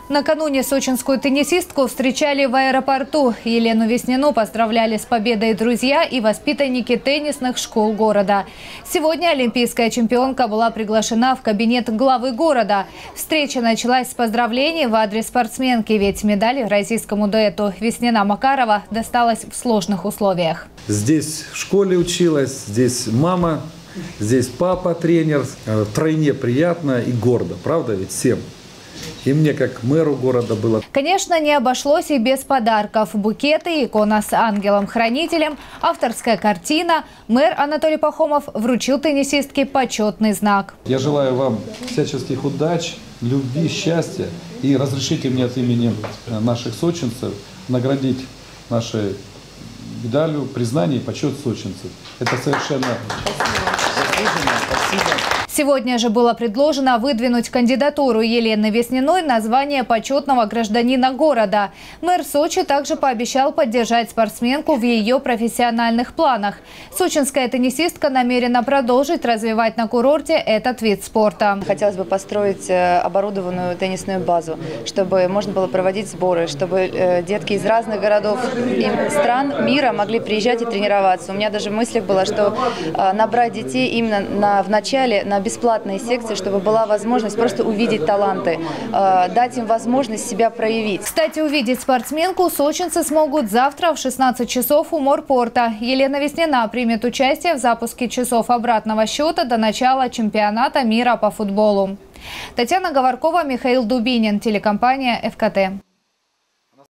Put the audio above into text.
Накануне сочинскую теннисистку встречали в аэропорту. Елену Веснину поздравляли с победой друзья и воспитанники теннисных школ города. Сегодня олимпийская чемпионка была приглашена в кабинет главы города. Встреча началась с поздравлений в адрес спортсменки, ведь медаль российскому дуэту Веснина-Макарова досталась в сложных условиях. Здесь в школе училась, здесь мама, здесь папа тренер. Втройне приятно и гордо, правда ведь всем? И мне, как мэру города, было. Конечно, не обошлось и без подарков. Букеты, икона с ангелом-хранителем, авторская картина. Мэр Анатолий Пахомов вручил теннисистке почетный знак. Я желаю вам всяческих удач, любви, счастья. И разрешите мне от имени наших сочинцев наградить нашей медалью признание и почет сочинцев. Это совершенно заслуженно. Спасибо. Сегодня же было предложено выдвинуть кандидатуру Елены Весниной на звание почетного гражданина города. Мэр Сочи также пообещал поддержать спортсменку в ее профессиональных планах. Сочинская теннисистка намерена продолжить развивать на курорте этот вид спорта. Хотелось бы построить оборудованную теннисную базу, чтобы можно было проводить сборы, чтобы детки из разных городов и стран мира могли приезжать и тренироваться. У меня даже в мыслях было, что набрать детей именно в начале на бесплатные секции, чтобы была возможность просто увидеть таланты, дать им возможность себя проявить. Кстати, увидеть спортсменку сочинцы смогут завтра в 16 часов у морпорта. Елена Веснина примет участие в запуске часов обратного счета до начала чемпионата мира по футболу. Татьяна Говоркова, Михаил Дубинин, телекомпания ФКТ.